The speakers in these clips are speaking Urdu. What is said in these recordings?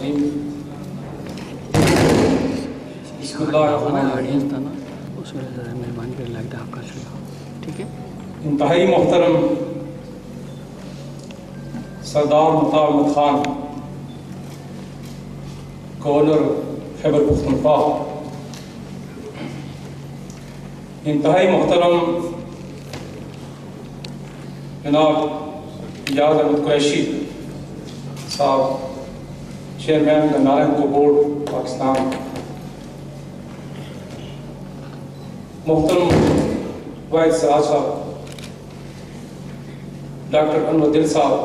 الرجیم بسم اللہ الرحمن الرحیم مہربانی کر لگتا ہے آپ کا شکریہ. ٹھیک ہے. انتہائی محترم سردار مطاع احمد خان گورنر خیبر پختونخوا، انتہائی محترم جناب ایاز احمد قریشی صاحب چیئرمین گندھارا ہیڈکو بورڈ پاکستان، محترم واحد سراج صاحب، ڈاکٹر انور دل صاحب،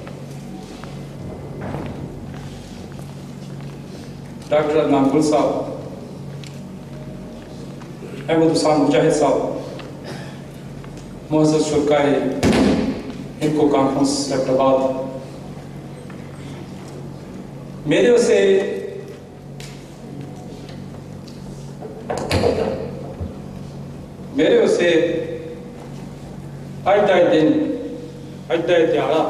ڈاکٹر عدنان گل صاحب، احمد حسان مجاہد صاحب، معزز شرکائے ہیڈکو کانفرنس لیفٹ آباد، میرے واسے اج دا دن، اج دا دیہڑا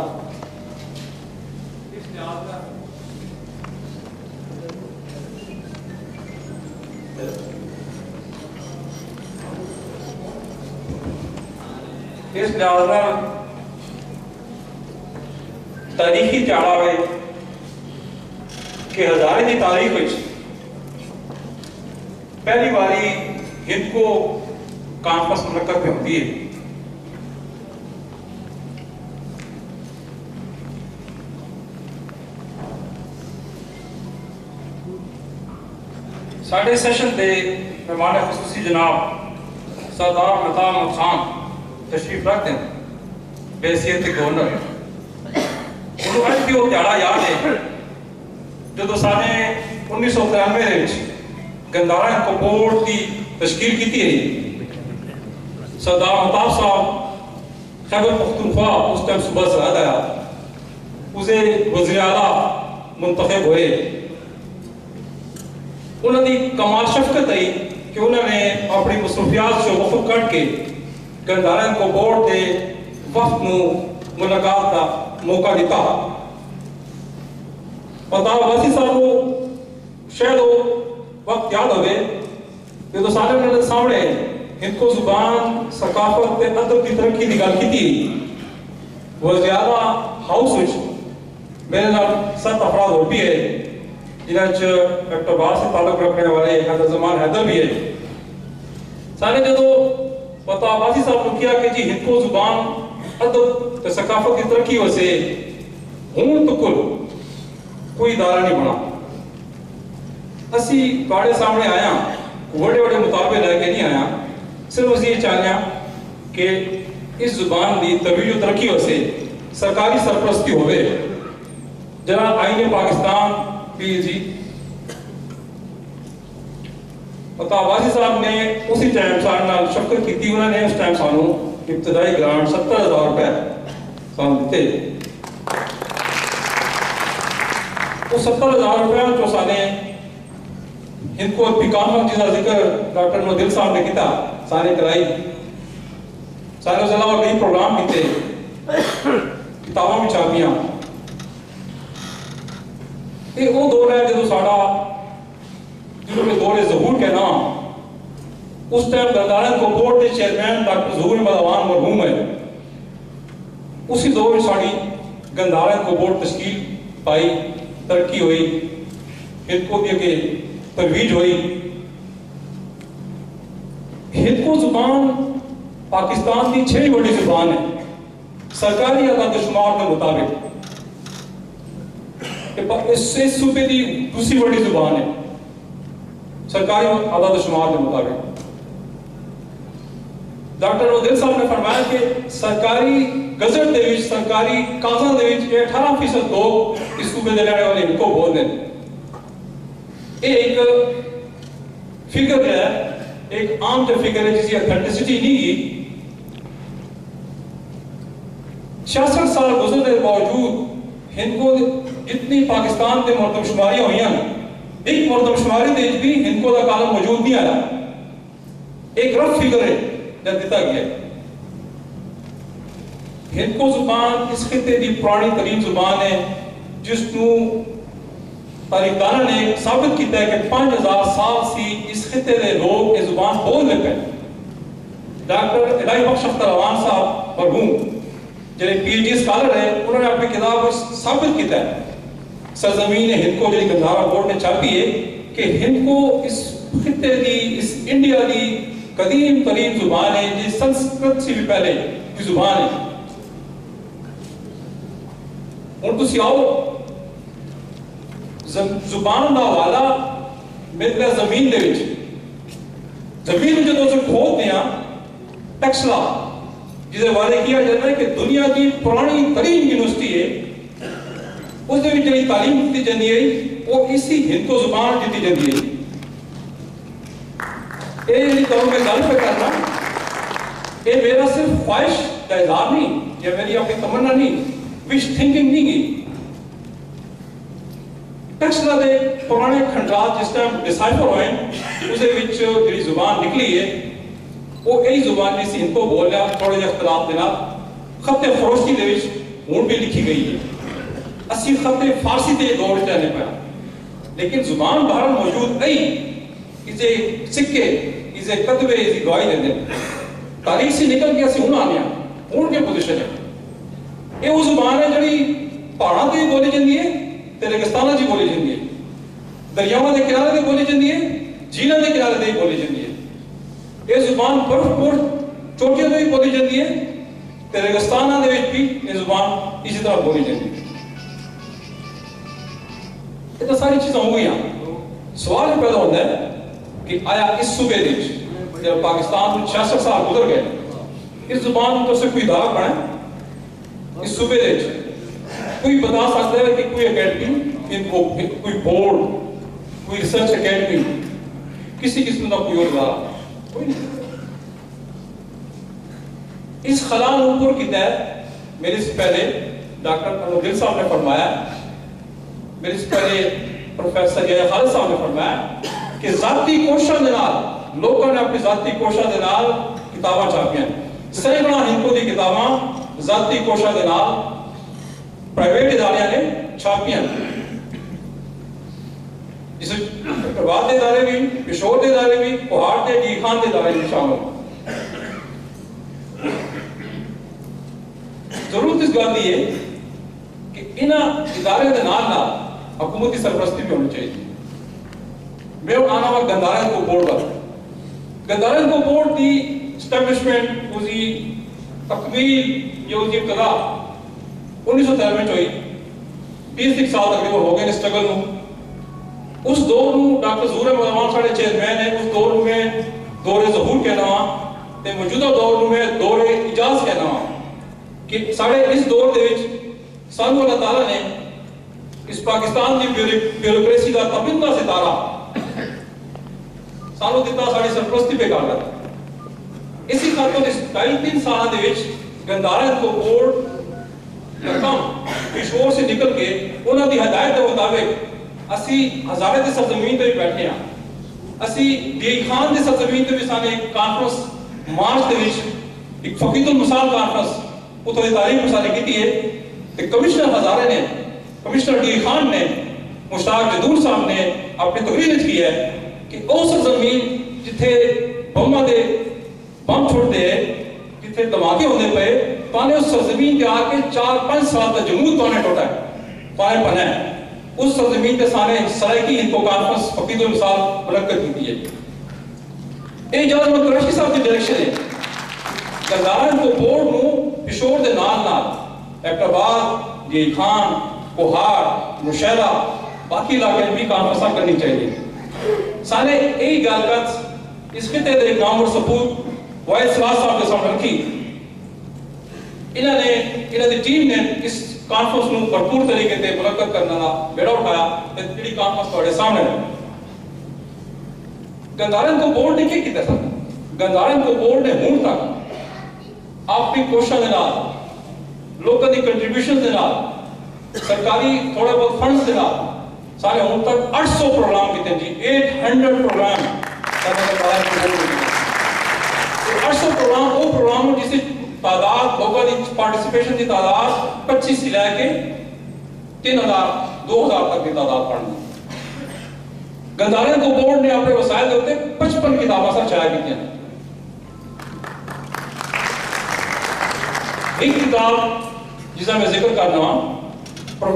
اس لحاظ تاریخی دیہڑا ہے کہ ہزارے کی تاریخ پہلی باری ہیڈکو کانفرنس منعقد پہ ہوتی ہے. ساڑھے سیشن دے مہمان خصوصی جناب سردار مطاع احمد خان تشریف رکھتے ہیں بحیثیت گورنر. انہوں اج بھی وہ دیہڑا یاد ہے جدو سانے 1993 گندھارا ہیڈکو بورڈ کی تشکیل کی تھی. سردار مطاع صاحب خیبر پختونخوا اس ٹائم صبح سے آیا، اسے وزیر اعلیٰ منتخب ہوئے. انہوں نے کمال شفقت آئی کہ انہوں نے اپنی مصروفیات سے وقف کر کے گندھارا ہیڈکو بورڈ کے وفد نو ملاقات کا موقع دیتا. مطاع واسی صاحب کو شاید وہ وقت یاد ہوئے کہ تو سارے انہوں نے سامنے ہیڈکو زبان، ثقافت تے ادب کی ترقی کی گل کی تھی. وزیر اعلیٰ ہاؤس وچ میرے نال 7 افراد اور بھی ہے، جنہاں ڈاکٹر باز سے تعلق رکھنے والے حیدر زمان حیدر بھی ہے. سارے جدو مطاع واسی صاحب نے کیا کہ جی ہیڈکو زبان، ادب تے ثقافت کی ترقی واسطے ہون تکل کوئی ادارہ نہیں بنا. اسی باڑے سامنے آیا بڑے بڑے مطالبے لے کے نہیں آیا، صرف اسی یہ چاہیا کہ اس زبان دی ترویج و ترقی واسطے سرکاری سرپرستی ہوئے. جناب آئین پاکستان بھی جی مطاع واسی صاحب نے اسی ٹائم سارے نال شفقت کی تھی. انہوں نے اس ٹائم سانو ابتدائی گرانٹ 70,000 روپے سانو دیتے. وہ 70,000 روپے جو سانے ہیڈکو کانفرنس جس کا ذکر ڈاکٹر انور دل صاحب نے کیتا سانے کرائی. سارے اس علاوہ کئی پروگرام کیتے، کتاباں بھی چھاپیاں. یہ وہ دور ہے جدو ساڑا جنہوں نے دور ظہور کے نام اس ٹائم گندھارا ہیڈکو بورڈ کے چیئرمین ڈاکٹر ظہور احمد اوان مرحوم ہے. اسی دور ساڑی گندھارا ہیڈکو بورڈ تشکیل پائی، ترقی ہوئی، ہیڈکو دی کے ترویج ہوئی. ہیڈکو زبان پاکستان کی 6 بڑی زبان ہے سرکاری اعداد و شمار کے مطابق. اس صوبے کی دوسری بڑی زبان ہے سرکاری اعداد و شمار کے مطابق. ڈاکٹر انور دل صاحب نے فرمایا کہ سرکاری گزٹ دے وچ، سرکاری کاغذاں دے وچ 18% لوگ اس صوبے دے رہنے والے ہیڈکو بولتے ہیں. یہ ایک فگر ہے، ایک عام جو فگر ہے جس کی اتھینٹسٹی نہیں ہے. 66 سال گزرنے کے باوجود ہیڈکو جتنی پاکستان کے مردم شماریاں ہوئی ہیں، ایک مردم شماری دے بھی ہیڈکو کا کالم موجود نہیں آیا. ایک رف فگر ہے جب دیتا گیا ہے. ہیڈکو زبان اس خطے دی پرانی ترین زبان ہے جس کو تاریخدانوں نے ثابت کیا ہے کہ 5000 سال سے اس خطے کے لوگ یہ زبان بول رہے ہیں. ڈاکٹر الہی بخش اختر اوان صاحب مرحوم جڑے پی ایچ ڈی اسکالر ہیں, انہوں نے اپنی کتاب میں ثابت کیا ہے سرزمین ہند کو جڑی گندھارا بورڈ نے چھاپی ہے کہ ہند کو اس خطے دی, اس انڈیا دی قدیم ترین زبان ہے جی سنسکرت سے بھی پہلے کی زبان ہے. اور تسی آؤ زبان دا حوالہ میرے زمین دے وچ زمین میں جدوں سے کھود دیا ٹیکسلا جسے والے کیا جاتا ہے کہ دنیا کی پرانی ترین یونیورسٹی ہے, اس دے وچ جڑی تعلیم دی جاندی ہے وہ اسی ہندو زبان دی جاندی ہے. یہ جڑی طور میں گل پہ کرنا یہ میرا صرف خواہش کا اظہار نہیں یا میری اپنی تمنا نہیں, وش تھنکنگ نہیں گی. ٹیکسلا دے پرانے کھنڈرات جس ٹائم ڈسائفر ہوئے اس دے وچ جڑی زبان نکلی ہے وہ یہی زبان جی ہند کو بول رہا تھوڑے جہے اختلاف کے نال خط فروشی دے وچ ہون بھی لکھی گئی ہے. اسی خط فارسی تے دور چلنے پیا لیکن زبان باہر موجود نہیں. اسے سکے اسے کتبے اسے گواہی دے دیں تاریخ سے نکل کے اسی ہوں آنے ہون کے پوزیشن ہے. یہ وہ زبان ہے جڑی پہاڑاں تے بولی جاندی ہے تے ریگستاناں جی بولی جاندی ہے, دریاواں دے کنارے تے بولی جاندی ہے, جھیلاں دے کنارے تے بولی جاندی ہے. یہ زبان برف پور چوٹیاں تے بولی جاندی ہے تے ریگستاناں دے وچ بھی یہ زبان اسی طرح بولی جاندی ہے. یہ تو ساری چیزاں ہو گئیاں. سوال پیدا ہوتا ہے کہ آیا اس صوبے دے جب پاکستان میں 66 سال گزر گئے اس زبان تو سے کوئی داغ بنے اس صوبے دے کوئی بتا سکتا ہے کہ کوئی اکیڈمی کوئی بورڈ کوئی ریسرچ اکیڈمی کسی قسم کا کوئی اور ادارہ کوئی نہیں. اس خلا نور کی تحت میرے سے پہلے ڈاکٹر انوگل صاحب نے فرمایا, میرے سے پہلے پروفیسر یا خالد صاحب نے فرمایا کہ ذاتی کوششاں دے نال لوگوں نے اپنی ذاتی کوششاں دے نال کتاباں چھاپیاں. سینکڑاں ہندو دی کتاباں ذاتی کوششاں دے نال پرائیویٹ ادارے نے چھاپیاں. اس پربات دے ادارے بھی, پشور دے ادارے بھی, پہاڑ دے ڈی خان دے ادارے بھی شامل. ضرورت اس گل دی ہے کہ انہاں ادارے دے نال نال حکومتی سرپرستی بھی ہونی چاہیے. میں آنا وقت گندارن کو بورڈ پر گندارن کو بورڈ دی اسٹیبلشمنٹ اسی تکمیل یا اسی ابتدا 1993 میں ہوئی. 30 سال تقریبا ہو گئے اس اسٹرگل میں. اس دور میں ڈاکٹر ظہور احمد امان ساڑھے چیئرمین ہے. اس دور میں دور ظہور کہنا ہوا تے موجودہ دور میں دور اجاز کہنا ہوا کہ ساڑھے اس دور دے وچ سانو اللہ تعالیٰ نے اس پاکستان کی بیوروکریسی کا تبندہ ستارہ سانو دیتا ساڑھی سرپرستی پہ کار کرتا. اسی خاطر اس 2.5-3 سالہ دے وچ گندارن کو بورڈ رقم پشور سے نکل کے انہوں دی ہدایت کے مطابق اسی ہزارے دے سرزمین پہ بھی بیٹھے ہیں. اسی ڈی خان دے سرزمین پہ بھی سانے ایک کانفرنس مارچ دے وچ ایک فقید المثال کانفرنس اتھو دی تاریخ مسالے کی تھی ہے. کمشنر ہزارے نے, کمشنر ڈی خان نے, مشتاق جدور صاحب نے اپنی تقریر کی ہے کہ او سرزمین جتھے بمبا دے بم چھوڑ دے جتھے دھماکے ہونے پہ پانے اس سرزمین کے آکے 4-5 سال تک جمود پانے ٹوٹا ہے پانے پانے ہے. اس سرزمین کے سانے سرائکی ان کو کانفرنس فقید المثال منعقد کی دی ہے. اجازت محمد قریشی صاحب کی ڈائریکشن ہے گندارن کو بورڈ نو پشور دے نال نال ایبٹآباد, ڈی خان, کوہاڑ, نوشہرہ باقی علاقے بھی کانفرنساں کرنی چاہیے. سانے یہی گالکت اس خطے دے نام اور ثبوت وائد سلاس صاحب کے سامنے رکھی. انہوں نے ٹیم نے اس کانفرنس نو بھرپور طریقے سے منعقد کرنے کا بیڑا اٹھایا. جڑی کانفرنس تھوڑے سامنے ہے. گندارن کو بورڈ نے کیا کیتا تھا؟ گندارن کو بورڈ نے ہون تک اپنی کوششاں دے نال, لوکاں دی کنٹریبیوشن دے نال, سرکاری تھوڑے بہت فنڈز دے نال سارے ہون تک 800 پروگرام کیتے جی. 800 پروگرام 800 پروگرام وہ پروگرام جس تعداد لوگوں کی پارٹیسپیشن کی تعداد 25 سے لے کے 3000 2000 تک کی تعداد پڑھنی. گندارے کو بورڈ نے اپنے وسائل دے ہوتے 55 کتاباں سر چاہے کی ہیں. ایک کتاب جسا میں ذکر کرنا ہوں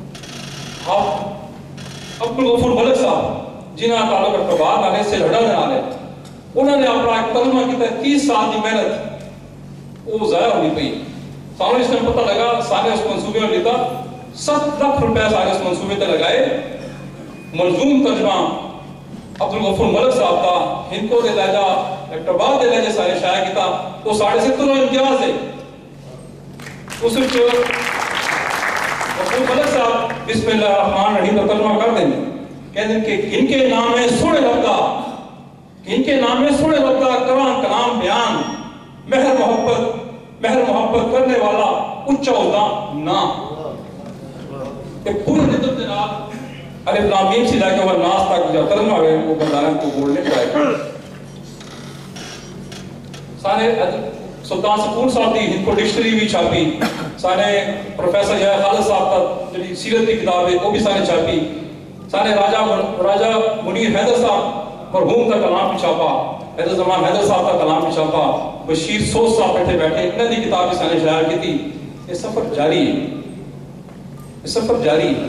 عبدالغفور ملک صاحب جنہاں تعلق اقتبار نالے سے لڑا نالے انہوں نے اپنا ایک ترجمہ کیا 30 سال کی محنت وہ ضائع ہونی پئی. سانو اس میں پتہ لگا سارے اس منصوبے میں لیتا 7 لاکھ روپے سارے اس منصوبے تے لگائے. ملزوم ترجمہ عبدالغفور ملک صاحب کا ہند کو دے لہجہ اقتبار دے لہجے سارے شائع کیتا وہ 70.5 امتیاز ہے. اس وچ غفور ملک صاحب بسم اللہ الرحمن الرحیم کا ترجمہ کر دیں کہتے ہیں کہ ان کے نام میں سونے لگتا ان کے نام میں سونے لگتا قرآن کلام بیان مہر محبت کرنے والا اچھا ہوتا نا. پورے نظم جناب الف لام میم سے لے کے اور ناس تک جو ترجمہ ہے وہ گندارے کو بولنے چاہیے. سارے سلطان سکون صاحب کی ہند کو ڈکشنری بھی چھاپی. سارے پروفیسر یا خالد صاحب کا جو سیرت کی کتاب ہے وہ بھی سارے چھاپی. سارے راجہ منیر حیدر صاحب مرحوم کا کلام بھی چھاپا. حیدر زمان حیدر صاحب کا کلام بھی چھاپا. بشیر سوز صاحب بیٹھے انہوں نے کتاب بھی سارے شائع کی تھی. یہ سفر جاری ہے. یہ سفر جاری ہے.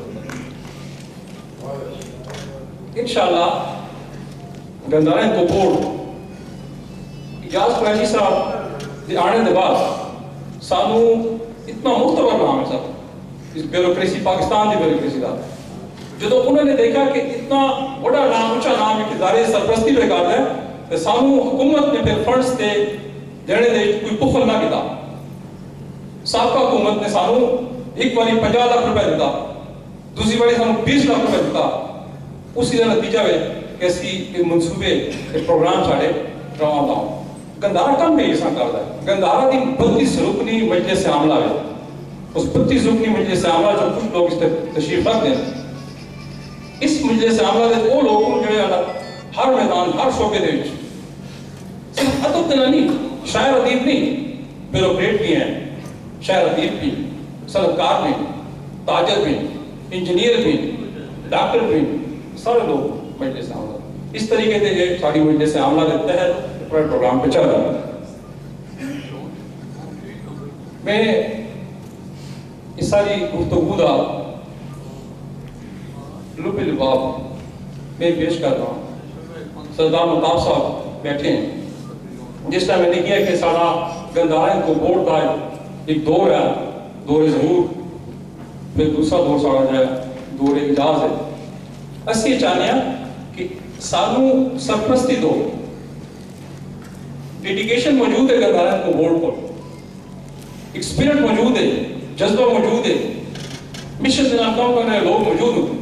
انشاءاللہ گندارے کو بورڈ اجاز قریشی صاحب دے آنے دے بعد سانو اتنا معتبر نام ہے صاحب اس بیوروکریسی پاکستان دی بیوروکریسی دا جدو انہوں نے دیکھا کہ اتنا بڑا نام اونچا نام ہے کہ ادارے سرپرستی پہ کر ہے تو سانو حکومت نے پھر فنڈز دے دینے دے کوئی بخل نہ کیتا. سابقہ حکومت نے سانو ایک باری 50 لاکھ روپے دیتا دوسری باری سانو 20 لاکھ روپے دیتا. اسی کا نتیجہ ہے کہ اسی منصوبے پروگرام چاڑے رواں لاؤں. گندارا کم نہیں ایسا کرتا ہے. گندارا دی 32 رکنی مجلس عاملہ ہے. اس 32 رکنی مجلس عاملہ جو کچھ لوگ اس تشریف رکھتے ہیں اس مجلس عاملہ دے وہ لوگوں جو ہے ہر میدان ہر شعبے دے صرف ادب دے نہیں شاعر ادیب نہیں بیوروکریٹ بھی ہیں شاعر ادیب بھی صنعتکار بھی تاجر بھی انجینئر بھی ڈاکٹر بھی سارے لوگ مجلس عاملہ اس طریقے سے یہ ساری مجلس عاملہ کے تحت پورے پروگرام پہ چل رہا ہے. میں اس ساری گفتگو دا لب لباب میں پیش کر رہا ہوں. سردار مطاب صاحب بیٹھے ہیں جس طرح میں نے کیا کہ سارا گندارے کو بورڈ کا ایک دور ہے دور ظہور پھر دوسرا دور سارا جو ہے دور اجاز ہے. اسی چاہنے ہیں کہ سانو سرپرستی دو ڈیڈیکیشن موجود ہے گندارے کو بورڈ پر ایکسپیرنٹ موجود ہے جذبہ موجود ہے مشن سے کام کرنے لوگ موجود ہیں.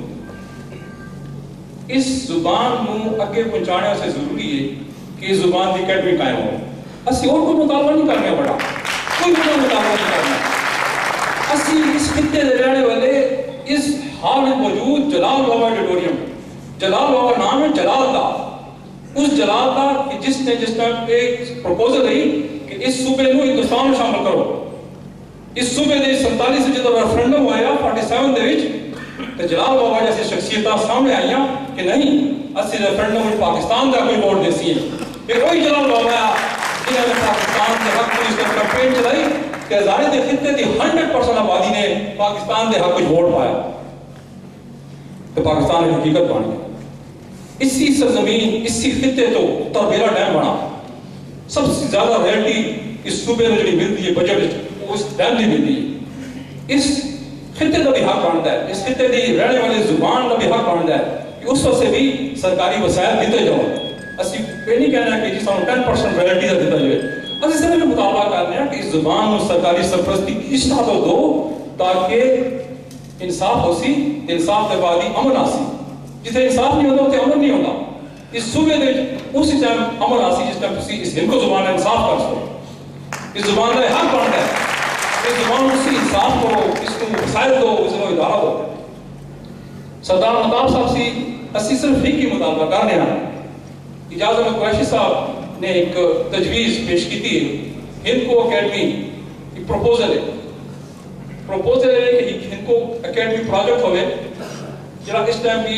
اس زبان کو اگے پہنچانے سے ضروری ہے کہ اس زبان کی اکیڈمی قائم ہو. اسی اور کوئی مطالبہ نہیں کرنے پڑا کوئی مطالبہ نہیں کرنا. اسی اس خطے دے رہنے والے اس حال میں موجود جلال بابا آڈیٹوریم جلال بابا نام ہے جلال دا اس جلال دا کہ جس نے ایک پروپوزل رہی کہ اس صوبے کو ہندوستان میں شامل کرو. اس صوبے دے 47 سے جدو ریفرنڈم ہوا 47 دے وچ تے جلال بابا جیسی شخصیتاں سامنے آئیاں کہ نہیں اسی ریفرنڈم میں پاکستان دا کوئی ووٹ دیسی ہے. پھر وہی جلال بابا جنہوں نے پاکستان کے حق میں اس کا کمپین چلائی کہ ہزارے دے خطے دی 100% آبادی نے پاکستان دے حق میں ووٹ پایا تو پاکستان کی حقیقت بن گئی. اسی سرزمین اسی خطے تو تربیلا ڈیم بنا. سب سے زیادہ ریئلٹی اس صوبے میں جو ملتی ہے بجٹ اس ڈیم نہیں ملتی ہے. اس خطے کا بھی حق بنتا ہے اس خطے کی رہنے والی زبان کا بھی حق بنتا ہے کہ اس وقت سے بھی سرکاری وسائل دیتے جاؤ. اسی یہ نہیں کہنا ہے کہ جس طرح 10% ریئلٹی کا دیتا جائے. اسی سے بھی مطالبہ کرنے ہیں کہ اس زبان میں سرکاری سرپرستی کس طرح تو دو تاکہ انصاف ہو سی انصاف کے بعد ہی امن آسی. جسے انصاف نہیں ہوتا تو امن نہیں ہوتا. اس صوبے دے اسی ٹائم امن آسی جس ٹائم تسی اس ہندو زبان میں انصاف کر سو. اس زبان کا حق بنتا ہے اس زبان اسی انصاف کرو اس کو وسائل دو اس کو ادارہ دو. سردار مطاب صاحب سی اسی صرف ایک ہی مطالبہ کرنے ہیں. اجاز احمد قریشی صاحب نے ایک تجویز پیش کی تھی ہند کو اکیڈمی ایک پروپوزل ہے کہ ہند کو اکیڈمی پروجیکٹ ہوئے جنہاں اس ٹائم بھی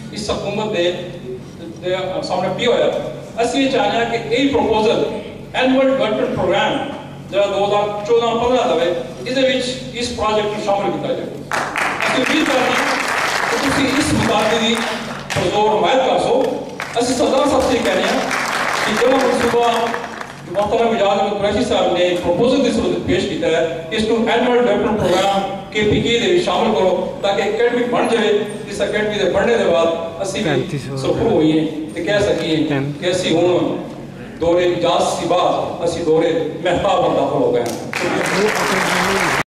اس حکومت دے سامنے پی ہویا اسی یہ چاہنے ہیں کہ یہی پروپوزل اینول ڈیولپمنٹ پروگرام جہاں 2014-15 دے اس پروجیکٹ کو شامل کیا جائے. اسی امید کرتے ہیں کہ تسی اس مطالبے کی پرزور حمایت کر سو. اسی صدر صاحب سے کہنے ہیں کہ جو منصوبہ محترم اجاز احمد قریشی صاحب نے پروپوزل کی صورت پیش کیا ہے اس کو اینول ڈیولپمنٹ پروگرام کے پی کے دے شامل کرو تاکہ اکیڈمک بن جائے. اس اکیڈمی دے بڑھنے دے بعد اسی بھی سفر ہوئی ہیں کہ کہہ سکیں کہ اسی ہوں دورے اجاز سی بعد اسی دورے محتاب اور داخل ہو گئے ہیں.